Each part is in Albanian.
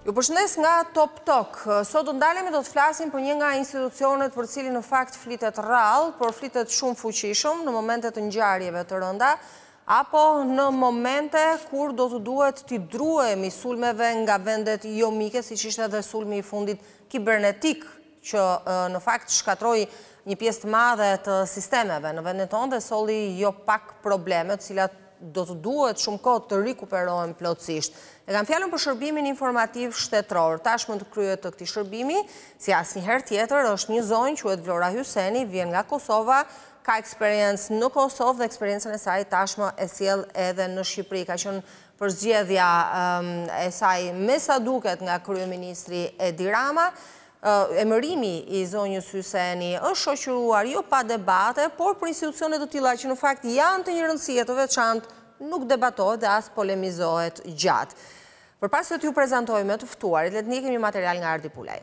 Ju përshëndes nga Top Talk. Sot do të flasim për një nga institucionet për cilin në fakt flitet rrallë, por flitet shumë fuqishëm në momentet të ngjarjeve të rënda, apo në momente kur do të duhet t'i druhemi sulmeve nga vendet jo mike, siç ishte edhe sulmi i fundit kibernetik, që në fakt shkatroi një pjesë të madhe të sistemeve në vendin tonë dhe solli jo pak probleme, të cilat do të duhet shumë kohë të rikuperohen plotësisht. E kam fjalën për shërbimin informativ shtetëror. Tashmë të kryet të këtij shërbimi, si asnjëherë tjetër, është një zonjë, quhet Vlora Hyseni, vjen nga Kosova, ka eksperiencë në Kosovë dhe eksperiencën e saj tashmë e sjell edhe në Shqipëri. Ka qenë përzgjedhja e saj me sa duket nga kryeministri Edi Rama. Emërimi i zonjës Hyseni është shoqëruar jo pa debate, por për institucione të tilla që në fakt janë të një rëndësie të veçantë, nuk debatohet dhe as polemizohet gjatë. Përpara se t'ju prezantoj me të ftuarit, le të ndjekim një material nga Ardi Pulaj.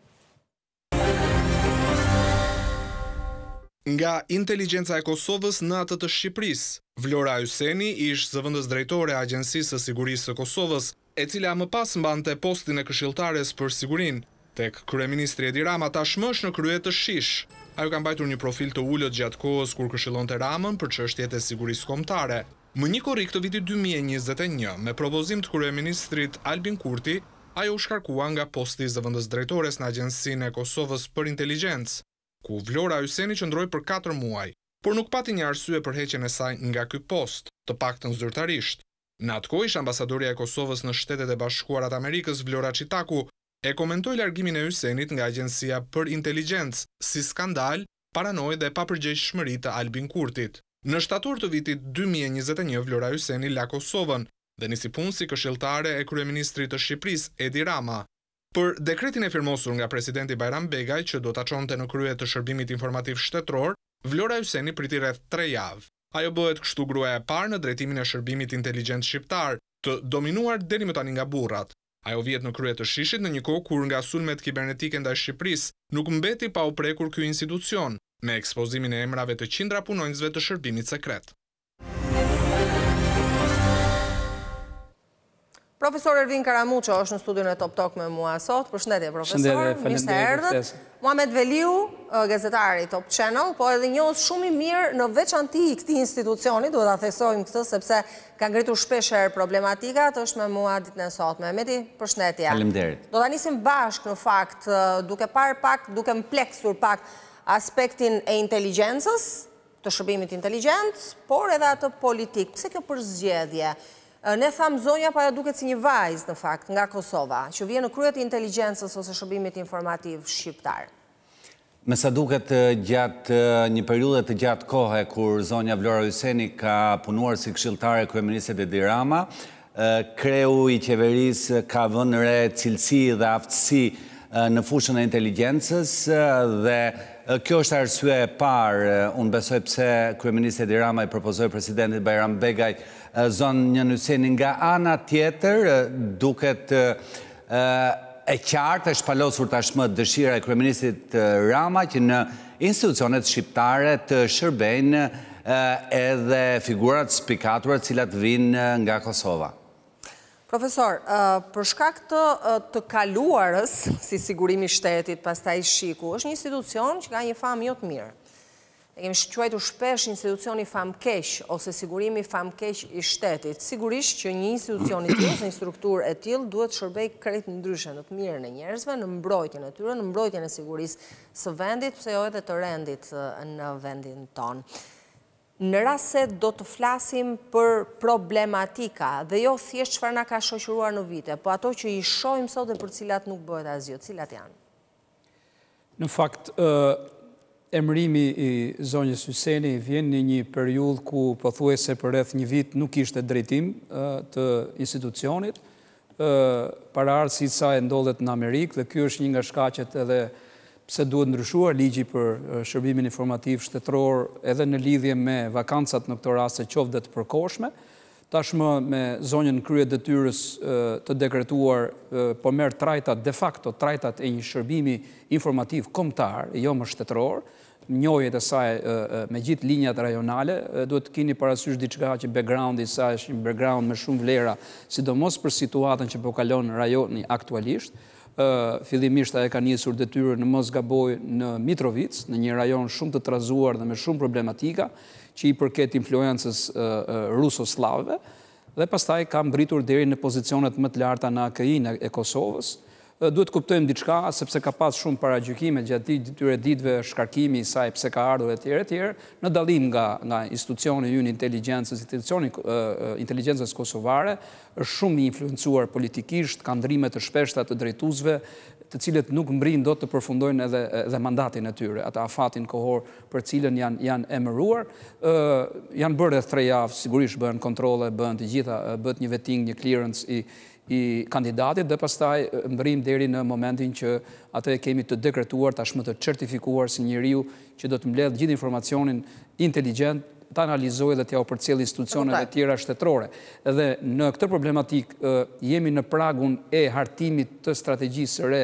Nga inteligjenca e Kosovës në atë të Shqipërisë, Vlora Hyseni ish zëvendës drejtore e Agjencisë së Sigurisë së Kosovës, e cila më pas mbante postin e këshilltares për sigurinë tek kryeministri Edi Rama, tashmë është në krye të shish. Ajo ka mbajtur një profil të ulët gjatë kohës kur këshillonte Ramën për çështjet e sigurisë kombëtare. Më një korrik të vitit 2021, me propozim të kryeministrit Albin Kurti, ajo u shkarkua nga posti i zëvendës drejtores në Agjencinë e Kosovës për Inteligjencë, ku Vlora Hyseni qëndroi për 4 muaj, por nuk pati një arsye për heqjen e saj nga ky post, të paktën zyrtarisht. Në atë kohë ish ambasadoria e Kosovës në Shtetet e Bashkuara të Amerikës, Vlora Çitaku, e komentoi largimin e Hysenit nga Agjencia për Inteligjencë si skandal, paranojë dhe papërgjegjshmëri të Albin Kurtit. Në shtator të vitit 2021, Vlora Hyseni la Kosovën dhe nisi punë si këshilltare e kryeministrit të Shqipërisë Edi Rama. Për dekretin e firmosur nga presidenti Bajram Begaj, që do ta çonte në krye të shërbimit informativ shtetëror, Vlora Hyseni priti rreth 3 javë. Ajo bëhet kështu gruaja e parë në drejtimin e shërbimit inteligjent shqiptar, të dominuar deri më tani nga burrat. Ajo vjet në krye të shishit në një kohë kur nga sulmet kibernetike ndaj Shqipërisë nuk mbeti pa u prekur ky institucion, me ekspozimin e emrave të qindra punonjësve të shërbimit sekret. Profesor Ervin Karamuqo është në studion e Top Talk me mua sot. Përshëndetje, profesor. Mirë se erdhët. Muhamet Veliu, gazetari Top Channel, po edhe njohës shumë i mirë në veçanti i këtij institucioni, duhet ta theksojmë këtë sepse ka ngritur shpeshherë problematikat, është me mua ditën e sotme. Meti, përshëndetje. Faleminderit. Do ta nisim bashkë në fakt, duke parë pak, duke mpleksur pak aspektin e inteligjencës, të shërbimit inteligjent, por edhe atë politik. Pse kjo përzgjedhje? Ne thamë zonja, pa ajo duket si një vajzë në fakt nga Kosova, që vjen në krye të inteligjencës ose shërbimit informativ shqiptar. Me sa duket gjatë një periudhe të gjatë kohe kur zonja Vlora Hyseni ka punuar si këshilltare kryeministrit Edi Rama, kreu i qeverisë ka vënë re cilësi dhe aftësi në fushën e inteligjencës dhe kjo është arsye e parë, unë besoj pse kryeministri Edi Rama i propozoi presidentit Bajram Begaj zonjën Hyseni. Nga ana tjetër, duket e qartë, e shpalosur tashmë dëshira e kryeministrit Rama që në institucionet shqiptare të shërbejnë edhe figurat spikatura të cilat vinë nga Kosova. Profesor, për shkak të kaluarës, si sigurimi i shtetit, pastaj shiku, është një institucion që ka një famë jo të mirë. E kemi quajtur shpesh institucioni famkeq ose sigurimi famkeq i shtetit. Sigurisht që një institucion i tillë, një strukturë e tillë duhet të shërbejë krejt ndryshe në të mirën e njerëzve, në mbrojtjen e tyre, në mbrojtjen e sigurisë së vendit, pse jo edhe të rendit në vendin tonë. Në rast se do të flasim për problematika dhe jo thjesht çfarë na ka shoqëruar në vite, po ato që i shohim sot dhe për cilat nuk bëhet asgjë, cilat janë? Në fakt, emërimi i zonjës Hyseni vjen në një periudhë ku pothuajse për rreth një vit nuk ishte drejtim të institucionit. Paraardhësi i saj ndodhet në Amerikë dhe ky është një nga shkaqet edhe pse duhet ndryshuar ligji për shërbimin informativ shtetëror edhe në lidhje me vakancat në këto raste qoftë dhe të përkohshme. Tashmë me zonjën krye detyrës të dekretuar po merr trajtat de facto, trajtat e një shërbimi informativ kombëtar, jo më shtetëror, njohjet e saj me gjithë linjat rajonale, duhet të keni parasysh diçka që backgroundi i saj është një background me shumë vlera, sidomos për situatën që po kalon rajoni aktualisht. Fillimisht ajo ka nisur detyrën në mos gaboj në Mitrovic, në një rajon shumë të trazuar dhe me shumë problematika, që i përket influencës ruso-slave, dhe pastaj ka mbritur deri në pozicionet më të larta në AKI-n e Kosovës. Duhet kuptojmë diçka, sepse ka pas shumë paragjykime gjatë këtyre ditëve shkarkimi i saj pse ka ardhur etj, në dallim nga institucioni ynë inteligjencës, institucioni inteligjencës kosovare, është shumë i influencuar politikisht, ka ndrime të shpeshta të drejtuesve, të cilët nuk mbrin dot të përfundojnë edhe mandatin e tyre, ata afatin kohor për cilën janë emëruar. Janë bërë rreth 3 javë, sigurisht bëhen kontrolle, bëhet një vetting, një clearance i kandidatit dhe pastaj mbrim deri në momentin që atë e kemi të dekretuar, tashmë të certifikuar si njeriu që do të mbledh gjithë informacionin inteligjent, të analizojë dhe t'ja u përcjell institucioneve tjera shtetërore. Dhe në këtë problematik jemi në pragun e hartimit të strategjisë së re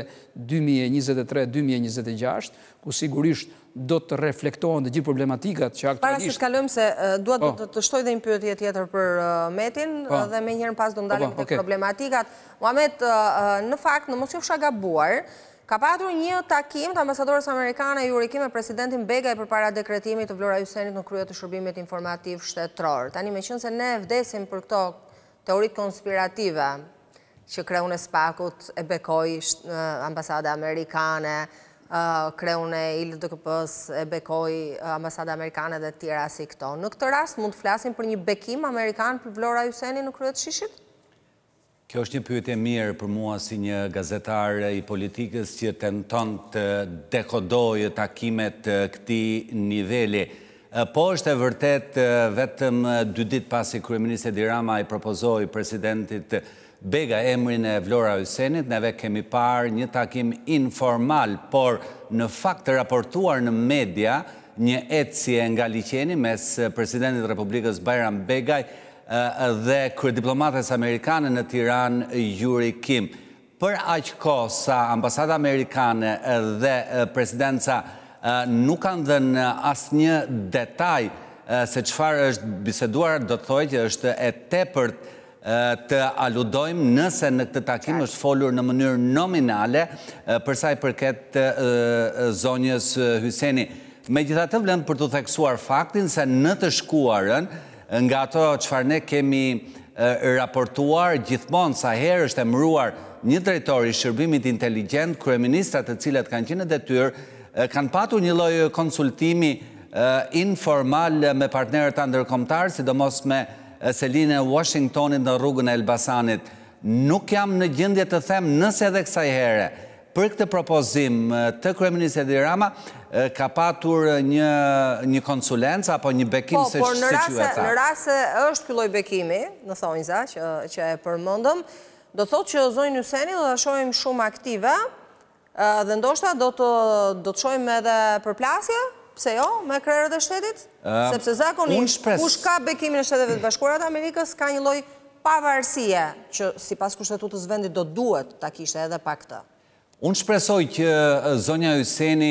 2023-2026, ku sigurisht do të reflektohen dhe gjithë problematikat që aktualisht... Para se të kalojmë se duhet të shtoj dhe një pyetje tjetër për Metin, dhe me njëherën pas do ndalim të problematikat. Muhamet, në fakt, në mos qofsha gabuar, ka patur një takim të ambasadorës amerikane Jurikim me presidentin Begaj për para dekretimit të Vlora Hysenit në krye të shërbimit informativ shtetëror. Tani me qenë se ne vdesim për këto teorit konspirative që kreun e spakut e bekoj ambasada amerikane, kreun e ILDKP-s e bekoj ambasada amerikane dhe tjera si këto. Në këtë rast mund të flasim për një bekim amerikan për Vlora Hysenit në krye të shishit? Kjo është një pyetje mirë për mua si një gazetar i politikës që tenton të dekodojë takimet këtij niveli. Po është e vërtet vetëm 2 ditë pasi kryeministri Edi Rama i propozoi presidentit Bega emrin e Vlora Hysenit, neve kemi parë një takim informal, por në fakt të raportuar në media një ecje nga liqeni mes presidentit të Republikës Bajram Begaj dhe kryediplomates amerikane në Tiranë Jurikim. Për aq kohë sa ambasada amerikane dhe presidenca nuk kanë dhënë asnjë detaj se çfarë është biseduar, do të thojë që është e tepërt të aludojmë nëse në këtë takim është folur në mënyrë nominale për sa i përket zonjës Hyseni. Megjithatë vlen për të theksuar faktin se në të shkuarën nga ato çfarë ne kemi raportuar gjithmonë sa herë është emëruar një drejtor i shërbimit inteligjent, kryeministrat të cilët kanë qenë në detyrë kanë patur një lloj konsultimi informal me partnerët ndërkombëtar, sidomos me Seline Washingtonit në rrugën e Elbasanit. Nuk jam në gjendje të them nëse edhe kësaj here për këtë propozim të kryeministit Edi Rama ka patur një konsulencë apo një bekim se që e tha. Në rast se është ky lloj bekimi, në thonjza që e përmendëm, do thotë që zonjën Hyseni do ta shohim shumë aktive dhe ndoshta do të shohim edhe përplasje, pse jo, me krerët e shtetit? Sepse zakonisht kush ka bekimin e Shteteve të Bashkuara të Amerikës ka një lloj pavarësie që sipas kushtetutës vendit do duhet ta kishte edhe pa këtë. Unë shpresoj që zonja Hyseni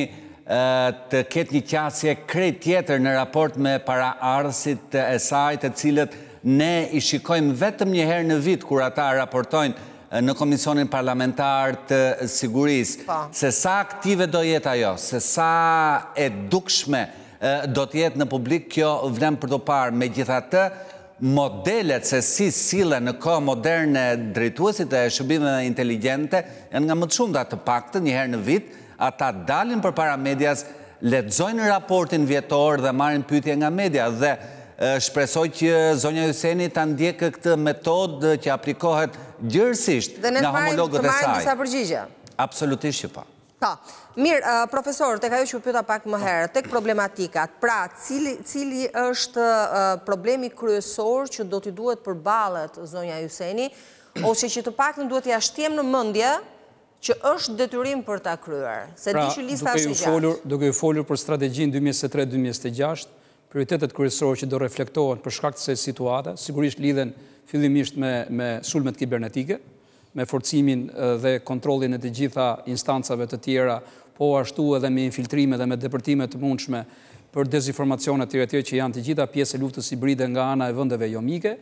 të ketë një qasje krejt tjetër në raport me paraardhësit e saj, të cilët ne i shikojmë vetëm një herë në vit kur ata raportojnë në Komisionin Parlamentar të Sigurisë, se sa aktive do jetë ajo, se sa e dukshme do të jetë në publik, kjo vlen për të parë. Megjithatë, modelet se si sillen në kohë moderne drejtuesit e shërbimeve inteligjente janë nga më të shumta, të paktën një herë në vit, ata dalin përpara medias, lexojnë raportin vjetor dhe marrin pyetje nga media dhe shpresoj që zonja Hyseni ta ndjekë këtë metodë që aplikohet gjërësisht nga homologët e saj. Dhe ne të marrim disa përgjigje. Absolutisht që po. Mirë, profesor, tek ajo që u pyeta pak më herët, tek problematikat, pra cili është problemi kryesor që do t'i duhet përballet zonja Hyseni, ose që të paktën duhet t'i shtiem në mendje që është detyrim për ta kryer. Se di që lista është e gjatë. Duke u folur për strategjinë 2023-2026, prioritetet kryesorë që do reflektohen për shkak të kësaj situate, sigurisht lidhen fillimisht me sulmet kibernetike, me forcimin dhe kontrolin e të gjitha instancave të tjera, po ashtu edhe me infiltrime dhe me depërtime të mundshme për dezinformacione të tjera që janë të gjitha pjesë e luftës hibride nga ana e vendeve jo mike.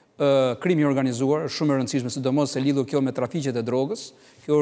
Krimi organizuar, shumë e rëndësishme, sidomos se lidhur kjo me trafiqet e drogës. Kjo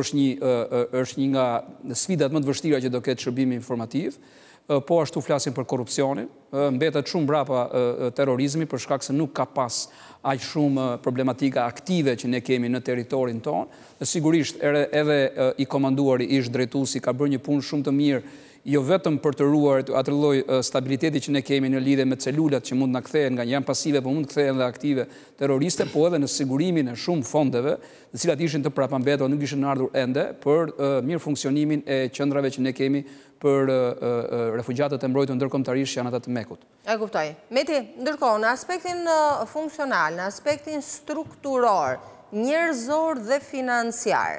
është një nga sfidat më të vështira që do ketë shërbimi informativ. Po ashtu flasim për korrupsionin, mbetet shumë brapa terrorizmi për shkak se nuk ka pas aq shumë problematika aktive që ne kemi në territorin tonë. Dhe sigurisht edhe i komanduari ish drejtuesi ka bërë një punë shumë të mirë, jo vetëm për të ruar atë lloj stabiliteti që ne kemi në lidhje me celulat që mund na kthehen nga janë pasive, po mund të kthehen dhe aktive terroriste, po edhe në sigurimin e shumë fondeve, të cilat ishin të prapambetura, nuk ishin ardhur ende për mirë funksionimin e qendrave që ne kemi për refugjatët e mbrojtur ndërkombëtarisht që janë ata të Mekut. E kuptoj. Meti, ndërkohë, në aspektin funksional, në aspektin strukturor, njerëzor dhe financiar,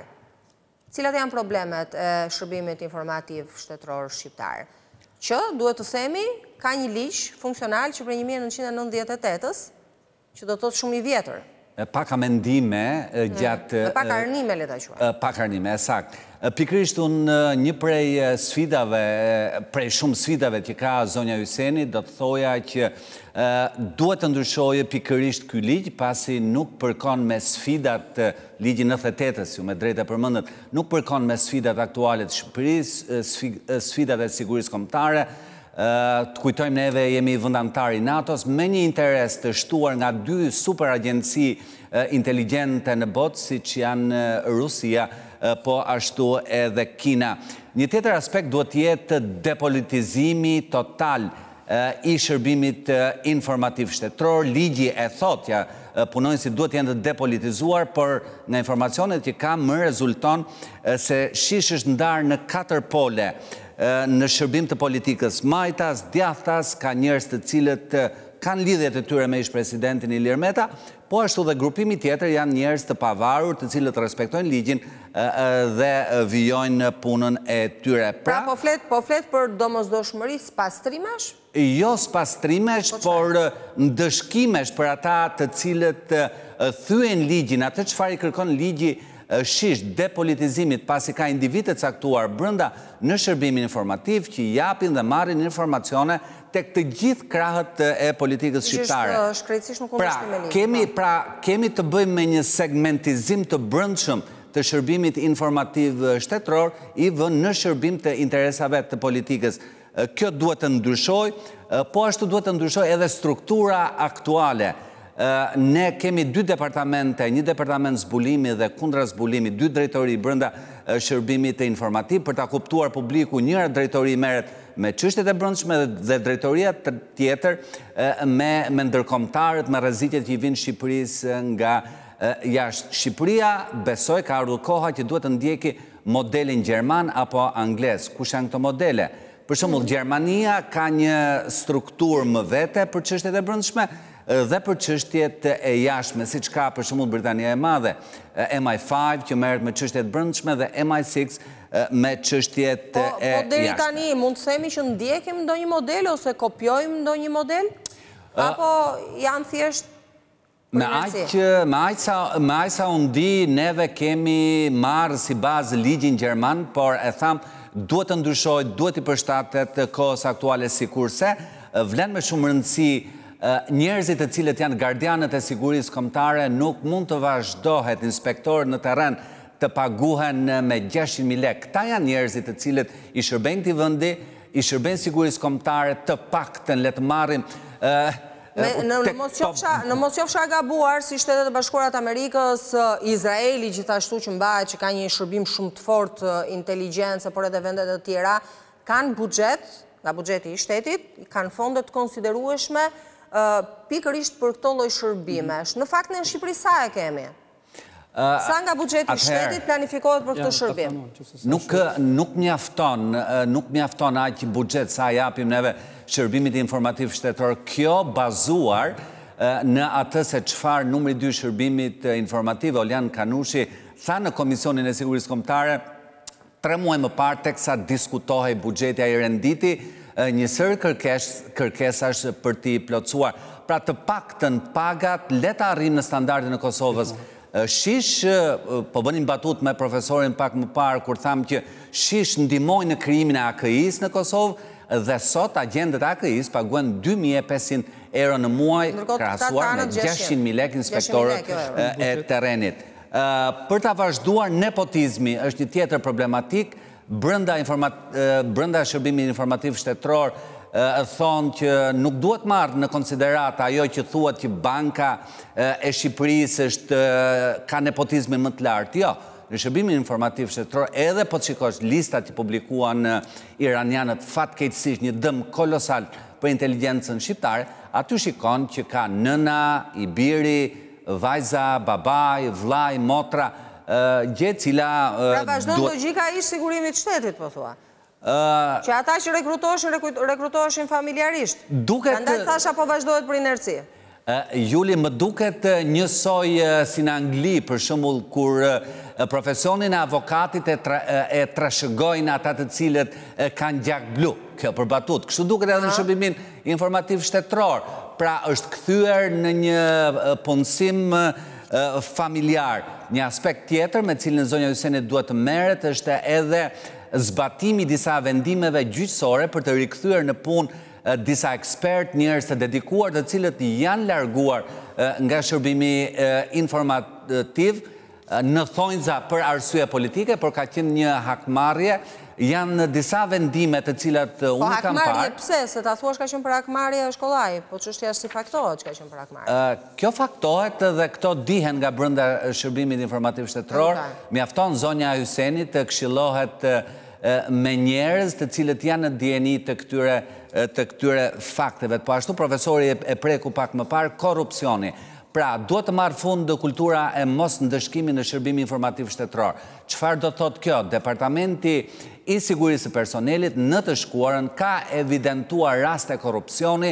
cilat janë problemet e shërbimit informativ shtetëror shqiptar? Që, duhet të themi, ka një ligj funksional që për 1998-ës, që do të thotë shumë i vjetër. Paka mendime gjatë... Paka arnime, le ta quajmë. Paka arnime, sakt. Pikërisht unë një prej sfidave, prej shumë sfidave që ka zonja Hyseni, do të thoja që duhet të ndryshojë pikërisht ky ligj, pasi nuk përkon me sfidat ligji 98-s, ju me drejtë e përmendet, nuk përkon me sfidat aktuale të Shqipërisë, sfidat e sigurisë kombëtare. Të kujtojmë neve jemi vëndantar i NATO-s me një interes të shtuar nga dy super agjenci inteligente në botë, si që janë Rusia, po ashtu edhe Kina. Një tjetër aspekt duhet jetë depolitizimi total i shërbimit informativ shtetëror. Ligji e thotja punonjësit duhet jenë të depolitizuar, por nga informacionet që kam më rezulton se shish është ndarë në 4 pole në shërbim të politikës. Majtas, djathtas, ka njerëz të cilët kanë lidhjet e tyre me ish presidentin Ilir Meta, po ashtu dhe grupimi tjetër janë njerëz të pavarur, të cilët respektojnë ligjin dhe vijojnë punën e tyre. Pra po flet për domosdoshmëri s'pastrimesh? Jo s'pastrimesh, por ndëshkimesh për ata të cilët thyen ligjin, atë çfarë i kërkon ligji shish depolitizimit, pasi ka individ të caktuar brenda në shërbimin informativ që japin dhe marrin informacione tek të gjithë krahët e politikës shqiptare. Shkrejtësisht nuk kundërshtim me ligjin. Kemi të bëjmë me një segmentizim të brendshëm të shërbimit informativ shtetëror i vënë në shërbim të interesave të politikës. Kjo duhet të ndryshoj, po ashtu duhet të ndryshoj edhe struktura aktuale. Ne kemi 2 departamente, një departament zbulimi dhe kundra zbulimi, 2 drejtori brenda shërbimit të informativ, për ta kuptuar publiku, njëra drejtori merret me çështjet e brendshme dhe drejtoria tjetër me ndërkombëtarët, me rrezikët që i vinë Shqipërisë nga jashtë. Shqipëria besoj ka ardhur koha që duhet të ndjeki modelin gjerman apo anglez. Kush janë këto modele? Për shembull, Gjermania ka një strukturë më vete për çështjet e brendshme dhe për çështjet e jashtme, siç ka për shembull Britania e Madhe, MI5 që merret me çështjet brendshme dhe MI6 me çështjet e jashtme. Po deri tani mund të themi që ndjekim ndonjë model ose kopjojmë ndonjë model? Apo janë thjesht me aq sa unë di, neve kemi marrë si bazë ligjin gjerman, por e tham duhet të ndryshojë, duhet i përshtatet kohës aktuale, sikurse vlen me shumë rëndësi njerëzit të cilët janë gardianët e sigurisë kombëtare nuk mund të vazhdohet inspektorët në terren të paguhen me 600.000 lekë. Këta janë njerëzit të cilët i shërbejnë këtij vendi, i shërbejnë sigurisë kombëtare, të paktën le të marrim Në mos qofsha gabuar, si Shtetet e Bashkuara të Amerikës, Izraeli gjithashtu që mbahet që ka një shërbim shumë të fortë inteligjencë, por edhe vendet e tjera, kanë buxhet, nga buxheti i shtetit, kanë fonde të konsiderueshme pikërisht për këto lloj shërbimesh. Në fakt në Shqipëri sa e kemi? Sa nga buxheti i shtetit planifikohet për këtë shërbim? Nuk mjafton aq buxhet sa japim neve shërbimit informativ shtetëror. Kjo bazuar në atë se çfarë numri 2 shërbimit informativ Olian Kanushi tha në Komisionin e Sigurisë Kombëtare 3 muaj më parë teksa diskutohej buxheti, ai renditi një sër kërkesash për t'i plotësuar. Pra të paktën pagat le të arrijmë në standardin e Kosovës Shish, po bënim batut me profesorin pak më parë, kur thamë që shish ndihmojnë në krijimin e AKI-s në Kosovë dhe sot agentët e AKI-s paguajnë 2.500 euro në muaj, krahasuar me 600.000 lekë inspektorët e terrenit. Për ta vazhduar, nepotizmi është një tjetër problematik. Brenda shërbimit informativ shtetëror thonë që nuk duhet marrë në konsiderat ajo që thuat që banka e Shqipërisë ka nepotizmin më të lartë. Jo, në shërbimin informativ shtetëror, edhe po të shikosh listat që publikuan iranianët fatkeqësisht një dëm kolosal për inteligjencën shqiptare, aty shikon që ka nëna, i biri, vajza, babaj, vllai, motra, gjë cila pra vazhdon logjika e sigurimit shtetit, po thua. Që ata që rekrutoheshin familjarisht. Prandaj thasha po vazhdohet për inerci. Juli, më duket njësoj si në Angli, për shembull, kur profesionin e avokatit e trashëgojnë ata të cilët kanë gjak blu. Kjo për batut. Kështu duket edhe në shërbimin informativ shtetëror. Pra është kthyer në një punësim familjar. Një aspekt tjetër me cilin zonja Hyseni duhet të merret është edhe zbatimi disa vendimeve gjyqësore për të rikthyer në punë disa ekspert, njerëz të dedikuar, të cilët janë larguar nga shërbimi informativ në thonjza për arsye politike, por ka qenë një hakmarrje. Janë disa vendime të cilat unë kam parë. Po hakmarrje pse? Se ta thuash ka qenë për hakmarrje shkollaj, po çështja është si faktohet që ka qenë për hakmarrje. Kjo faktohet dhe këto dihen nga brenda shërbimit informativ shtetëror. Mjafton zonja Hyseni të këshillohet me njerëz të cilët janë në dijeni të këtyre fakteve. Po ashtu profesori e preku pak më parë korrupsioni. Pra, duhet të marrë fund kultura e mos ndëshkimi në shërbimi informativ shtetëror. Çfarë do thotë kjo? Departamenti i Sigurisë së Personelit në të shkuarën ka evidentuar raste korrupsioni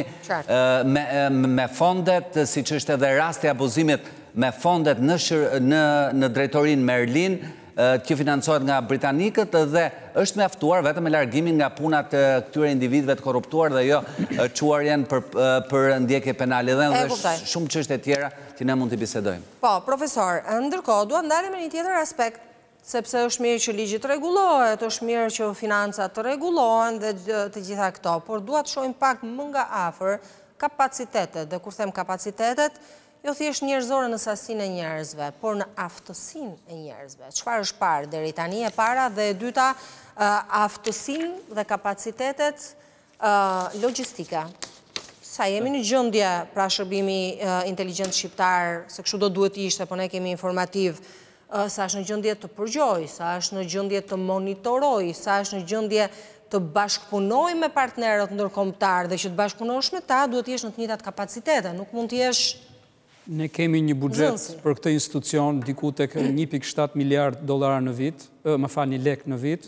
me fondet, siç është edhe rasti abuzimit me fondet në drejtorinë Merlin, që financohet nga britanikët dhe është mjaftuar vetëm me largimin nga punat të këtyre individëve të korruptuar dhe jo çuarjen për ndjekje penale dhe shumë çështje tjera që ne mund të bisedojmë. Po, profesor, ndërkohë duam ndalim me një tjetër aspekt, sepse është mirë që ligji të rregullohet, është mirë që financat të rregullohen dhe të gjitha këto, por dua të shohim pak më nga afër kapacitetet, dhe kur them kapacitetet, jo thjesht njerëzore në sasinë e njerëzve, por në aftësinë e njerëzve. Çfarë është parë deri tani e para dhe e dyta, aftësinë dhe kapacitetet logjistike. Sa jemi në gjendje pra shërbimi inteligjent shqiptar, se kështu do duhet ishte, po ne kemi informativ, sa është në gjendje të përgjoj, sa është në gjendje të monitoroj, sa është në gjendje të bashkëpunoj me partnerët ndërkombëtar dhe që të bashkëpunosh me ta, duhet jesh në të njëjtat kapacitete, nuk mund të jesh. Ne kemi një buxhet për këtë institucion diku tek 1.7 miliard dollar në vit, më falni lek në vit.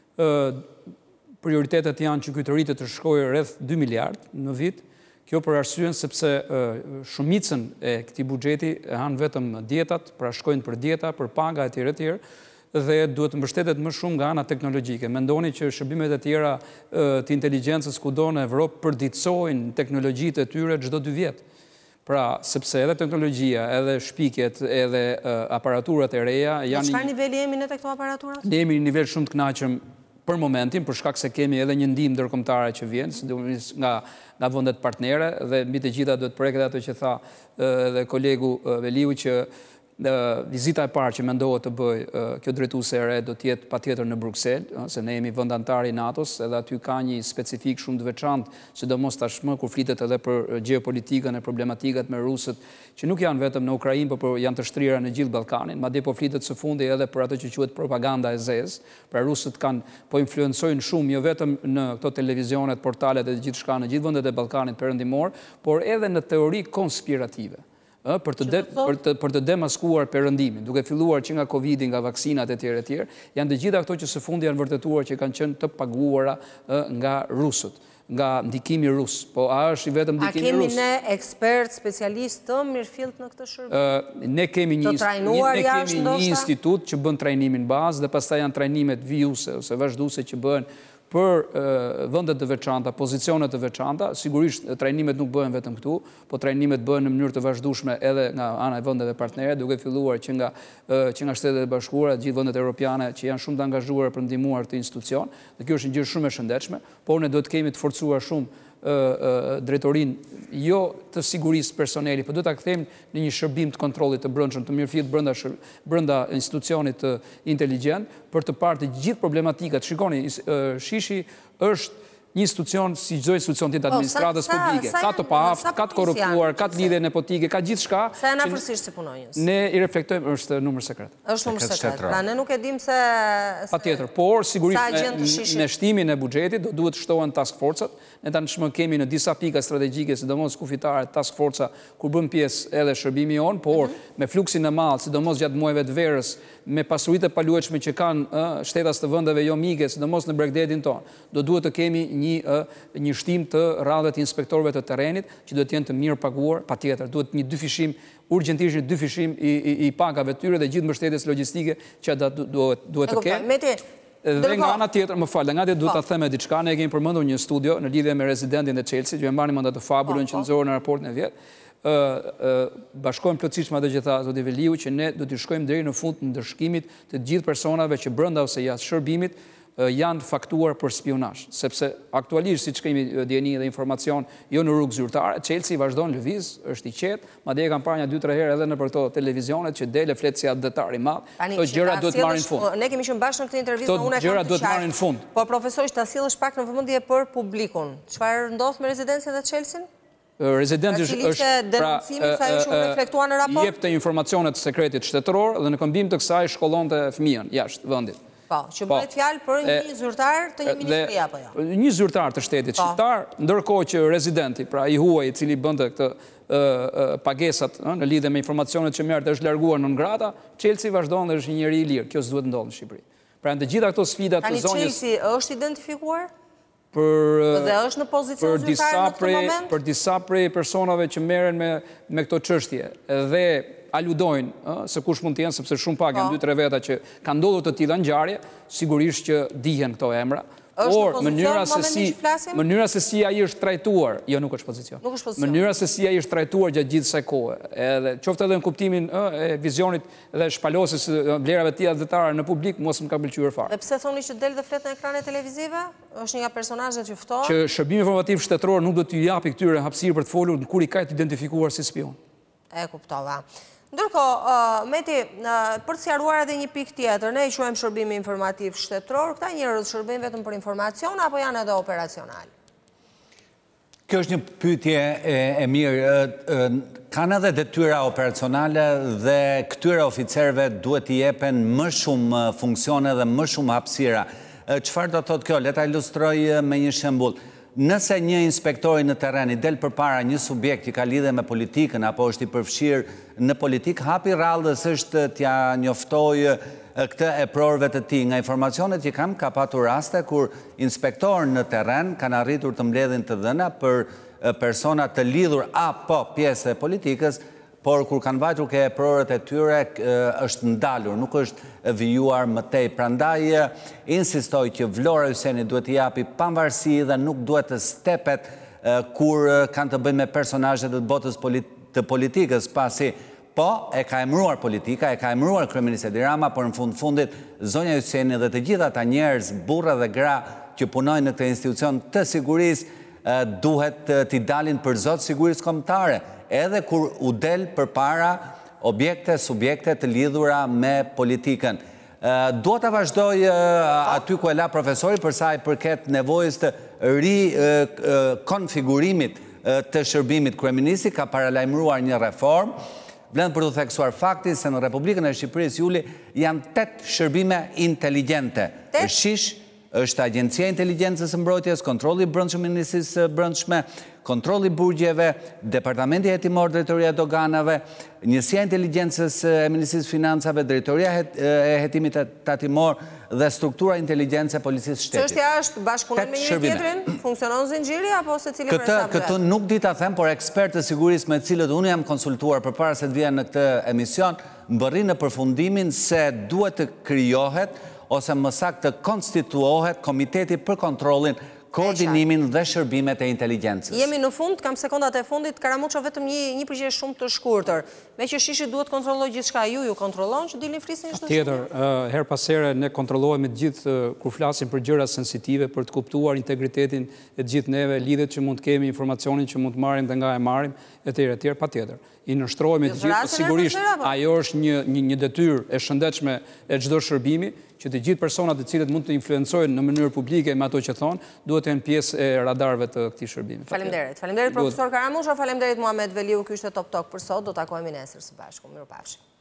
Prioritetet janë që ky të rritet të shkojë rreth 2 miliard në vit. Kjo për arsyen sepse shumicën e këtij buxheti e han vetëm dietat, pra shkojnë për dieta, për paga etj etj, dhe duhet të mbështetet më shumë nga ana teknologjike. Mendoni që shërbimet e tjera të inteligjencës kudo në Evropë përditësojnë teknologjitë e tyre çdo 2 vjet. Pra, sepse edhe teknologjia, edhe shpikjet, edhe aparaturat e reja janë... Në çfarë niveli jemi ne tek këto aparaturat? Ne jemi në nivel shumë të kënaqëm për momentin, për shkak se kemi edhe një ndihmë ndërkombëtare që vjen, sidomos nga vendet partnere, dhe mbi të gjitha do të preket ato që tha edhe kolegu Veliu që vizita e parë që mendohet të bëj kjo drejtuese e re do të jetë patjetër në Bruksel, se ne jemi vend antar i NATO-s, edhe aty ka një specifik shumë të veçantë, sidomos tashmë kur flitet edhe për gjeopolitikën e problematikat me rusët, që nuk janë vetëm në Ukrainë, por janë të shtrira në gjithë Ballkanin. Madje po flitet së fundi edhe për ato që quhet propaganda e zezë. Pra rusët po influencojnë shumë jo vetëm në këto televizionet, portalet e gjithçka në gjithë vendet e Ballkanit perëndimor, por edhe në teori konspirative. Për të demaskuar perëndimin, duke filluar që nga Covidi, nga vaksinat e tjerë, janë të gjitha këto që së fundi janë vërtetuar që kanë qenë të paguara nga rusët, nga ndikimi rus. Po a është i vetëm ndikimi rus? A kemi ne ekspert, specialist të mirëfillt në këtë shërbim? Ne kemi një institut që bën trajnimin bazë dhe pastaj janë trajnimet vijuse ose vazhduese që bëhen për vendet të veçanta, pozicionet të veçanta. Sigurisht trajnimet nuk bëhen vetëm këtu, po trajnimet bëhen në mënyrë të vazhdueshme edhe nga ana e vendeve partnere, duke filluar që nga Shtetet e Bashkuara, gjithë vendet europiane që janë shumë të angazhuara për ndihmuar këtë institucion, dhe kjo është një gjë shumë e shëndetshme, por ne duhet të kemi të forcuar shumë drejtorinë jo të sigurisë personeli, por do ta kthejmë në një shërbim të kontrollit të brendshëm, të mirëfillt brenda institucionit të inteligjent për të parë të gjithë problematikat. Shikoni, Shishi është një institucion si çdo institucion tjetër administratës publike. Ka të paaft, ka të korruptuar, ka të lidhje nepotike, ka gjithçka. Sa janë afërsisht si punonjës? Ne i reflektojmë, është numër sekret. Është numër sekret. Pra ne nuk e dim se patjetër, por sigurisht me shtimin e buxhetit do duhet shtohen task forcat. Ne tashmë kemi në disa pika strategjike, sidomos kufitare task forca kur bën pjesë edhe shërbimi jon, por me fluksin e madh, sidomos gjatë muajve të verës, me pasuritë e paluajtshme që kanë shtetas të vendeve jo mike, sidomos në Bregdetin ton, do duhet të kemi një shtim të radhëve të inspektorëve të terrenit që duhet të jenë të mirë paguar, patjetër, duhet një dyfishim urgjentisht një dyfishim i pagave tyre dhe gjithë mbështetjes logjistike që duhet të kenë. Dhe nga ana tjetër, më falë, nga tjetër duhet ta them diçka, ne kemi përmendur një studio në lidhje me rezidentin e Chelsea, ju e mbani mend atë fabulën që nxorën në raportin e vjet. Bashkojmë plotësisht me atë që tha zoti Veliu që ne do të shkojmë deri në fund të ndërshkimit të gjithë personave që brenda ose jashtë shërbimit janë faktuar për spionazh, sepse aktualisht siç kemi dieni dhe informacion jo në rrugë zyrtare, Chelsea vazhdon lëviz, është i qetë, madje e kanë parë 2-3 herë edhe në këto televizionet që dele flet si atë detar i madh. Këto gjëra duhet marrin fund. Ne kemi qenë bashkë në këtë intervistë, unë e kam të gjëra duhet marrin fund. Po profesor, ta sjellësh pak në vëmendje për publikun. Çfarë ndodh me rezidencën e Chelsea? Residenti është denuncimi sa ju shumë reflektuar në raport? Jepte informacione të sekretit shtetëror dhe në këmbim të kësaj shkollonte fëmijën jashtë vendit. Po, që bëhet fjalë për një zyrtar të një ministri apo jo? Një zyrtar të shtetit shqiptar, ndërkohë që rezidenti, pra i huaj i cili bënte këtë pagesat në lidhje me informacionet që merrte është larguar në ngrata, Chelsea vazhdon dhe është një njeri i lirë. Kjo s'duhet ndodhë në Shqipëri. Pra në të gjitha këto sfidat të zonjës. Chelsea është identifikuar? Dhe është në pozicion zyrtar në këtë moment? Për disa prej personave që merren me këto çështje dhe aludojnë se kush mund të jenë, sepse shumë pak janë 2-3 veta që kanë ndodhur të tilla ngjarje, sigurisht që dihen këto emra. Por mënyra se si ai është trajtuar, jo nuk është pozicion. Mënyra se si ai është trajtuar gjatë gjithë kësaj kohe, edhe qoftë edhe në kuptimin e vizionit dhe shpalosjes vlerave të tilla detare në publik, mos më ka pëlqyer fare. Dhe pse thoni që del dhe flet në ekrane televizive? Është një nga personazhet që ftohen? Që shërbimi informativ shtetëror nuk do t'ju japi këtyre hapësirë për të folur kur i ka të identifikuar si spion. E kuptova. Ndërkohë, Meti, për të sqaruar edhe një pikë tjetër, ne i quajmë shërbimi informativ shtetëror, këta njerëz shërbejnë vetëm për informacion apo janë edhe operacional? Kjo është një pyetje e mirë. Kanë edhe detyra operacionale dhe këtyre oficerëve duhet t'i jepen më shumë funksione dhe më shumë hapësira. Çfarë do thotë kjo? Le ta ilustroj me një shembull. Nëse një inspektori në terren i del përpara një subjekt që ka lidhje me politikën apo është i përfshirë në politikë, hapi rrallës është t'ja njoftojë këtë e prorëve të tij. Nga informacionet që kam, ka patur raste kur inspektorë në terren kanë arritur të mbledhin të dhëna për persona të lidhur apo pjesë e politikës, por kur kanë vajtur ke prorët e tyre është ndalur, nuk është vijuar më tej. Prandaj insistoj që Vlora Hyseni duhet t'i japi pavarësi dhe nuk duhet të stepet kur kanë të bëjnë me personazhet e botës të politikës, pasi po e ka emëruar politika, e ka emëruar kryeministri Edi Rama, por në fundit zonja Hyseni dhe të gjithë ata njerëz, burra dhe gra që punojnë në këtë institucion të sigurisë duhet t'i dalin për zot sigurisë kombëtare, edhe kur u del përpara objekte, subjekte të lidhura me politikën. Dua ta vazhdoj aty ku e la profesori për sa i përket nevojës të rikonfigurimit të shërbimit. Kryeministri ka paralajmëruar një reformë. Vlen për të theksuar faktin se në Republikën e Shqipërisë Juli janë 8 shërbime inteligjente. Shish është Agjencia e Inteligjencës së Mbrojtjes, Kontrolli i Brendshëm i Ministrisë së Brendshme, Kontrolli i Burgjeve, Departamenti Hetimor, Drejtoria e Doganave, Njësia e Inteligjencës e Ministrisë Financave, Drejtoria e Hetimit Tatimor dhe Struktura Inteligjencë e Policisë Shtetit. Çështja është bashkëpunim me njëri tjetrin? Funksionon zinxhiri apo secili për sa vetë? Këtë nuk di ta them, por ekspertë të sigurisë me të cilët unë jam konsultuar përpara se të vija në këtë emision, mbërrin në përfundimin se duhet të krijohet ose më saktë të konstituohet Komiteti për kontrollin, koordinimin dhe shërbimet e inteligjencës. Jemi në fund, kam sekondat e fundit, Karamuça vetëm një përgjigje shumë të shkurtër. Me që shishi duhet kontrolloj gjithçka, ju kontrollon që dilni flisni çdo gjë? Tjetër, her pas here ne kontrollohemi të gjithë kur flasim për gjëra sensitive, për të kuptuar integritetin e të gjithë neve, lidhet që mund të kemi, informacionin që mund të marrim dhe nga e marrim, etj. Patjetër. I nështrohemi të gjithë, sigurisht ajo është një detyrë e shëndetshme e çdo shërbimi, që të gjithë personat të cilët mund të influencojnë në mënyrë publike me ato që thonë, duhet të jenë pjesë e radarëve të këtij shërbimi. Faleminderit. Faleminderit profesor Karamuça, faleminderit Muhamet Veliu, ky ishte Top Talk për sot, do takohemi nesër së bashku. Mirupafshim.